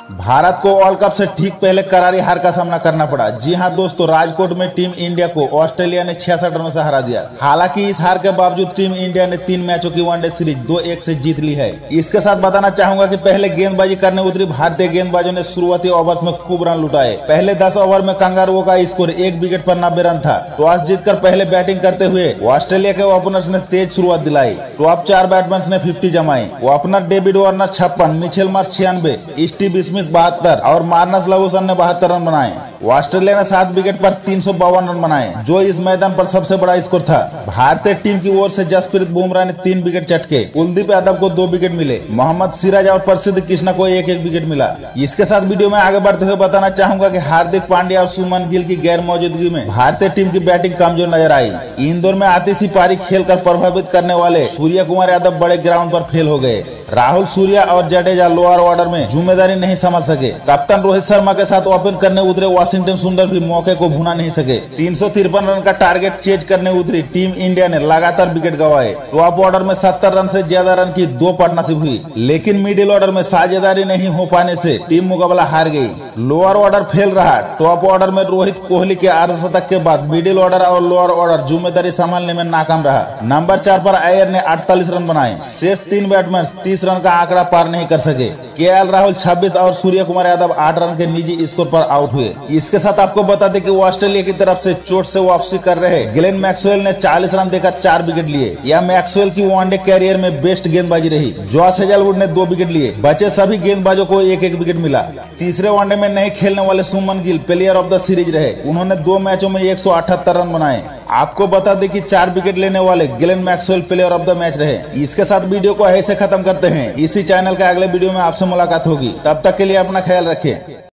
भारत को world cup से ठीक पहले करारी हार का सामना करना पड़ा। जी हां दोस्तों, राजकोट में टीम इंडिया को ऑस्ट्रेलिया ने 66 रनों से हरा दिया। हालांकि इस हार के बावजूद टीम इंडिया ने 3 मैचों की वनडे सीरीज 2-1 से जीत ली है। इसके साथ बताना चाहूंगा कि पहले गेंदबाजी करने उतरी भारतीय गेंदबाजों ने शुरुआती ओवर्स में खूब रन लुटाए। पहले 10 ओवर में कंगारुओं का स्कोर 1 विकेट पर 90 रन था। टॉस जीतकर पहले बैटिंग करते हुए ऑस्ट्रेलिया के ओपनर्स ने तेज शुरुआत दिलाई। टॉप 4 बैट्समैन ने 50 जमाए। Opener David Warner 56, Mitchell Marsh 96, Steve Smith 72 और मार्नस लाबुशान ने 72 रन बनाए। ऑस्ट्रेलिया ने 7 विकेट पर 352 रन बनाए, जो इस मैदान पर सबसे बड़ा स्कोर था। भारतीय टीम की ओर से जसप्रीत बुमराह ने 3 विकेट चटके, कुलदीप यादव को 2 विकेट मिले, मोहम्मद सिराज और प्रसिद्ध कृष्णा को 1-1 विकेट मिला। इसके साथ वीडियो में आगे बढ़ते हुए बताना चाहूंगा कि हार्दिक पांड्या और शुभमन गिल की गैर मौजूदगी में भारतीय टीम की बैटिंग कमजोर नजर आई। इंदौर में आतिशी पारी खेलकर प्रभावित करने वाले सूर्य कुमार यादव बड़े ग्राउंड पर फेल हो गए। राहुल, सूर्या और जडेजा लोअर ऑर्डर में जिम्मेदारी नहीं संभाल सके। कप्तान रोहित शर्मा के साथ ओपन करने उतरे वाशिंगटन सुंदर भी मौके को भुना नहीं सके। 353 रन का टारगेट चेज करने उतरी टीम इंडिया ने लगातार विकेट गंवाए। टॉप ऑर्डर में 70 रन से ज्यादा रन की 2 पार्टनरशिप हुई, लेकिन मिडिल ऑर्डर में साझेदारी नहीं हो पाने से टीम मुकाबला हार गई। लोअर ऑर्डर फेल रहा। टॉप ऑर्डर में रोहित कोहली के अर्धशतक के बाद मिडिल ऑर्डर और लोअर ऑर्डर जिम्मेदारी संभालने में नाकाम रहा। नंबर 4 पर अय्यर ने 48 रन बनाए। शेष 3 बैट्समैन 30 रन का आंकड़ा पार नहीं कर सके। केएल राहुल 26 और सूर्य कुमार यादव 8 रन के निजी स्कोर पर आउट हुए। इसके साथ आपको बता दें कि ऑस्ट्रेलिया की तरफ से चोट से वापसी कर रहे ग्लेन मैक्सवेल ने 40 रन देकर 4 विकेट लिए। यह मैक्सवेल की वनडे कैरियर में बेस्ट गेंदबाजी रही। जॉस हेजलवुड ने 2 विकेट लिए। बचे सभी गेंदबाजों को 1-1 विकेट मिला। तीसरे वनडे में नहीं खेलने वाले Shubman Gill player of the series रहे। उन्होंने 2 मैचों में 178 रन बनाए। आपको बता दें कि 4 विकेट लेने वाले Glenn Maxwell player of the match रहे। इसके साथ वीडियो को ऐसे खत्म करते हैं। इसी चैनल के अगले वीडियो में आपसे मुलाकात होगी। तब तक के लिए अपना ख्याल रखें।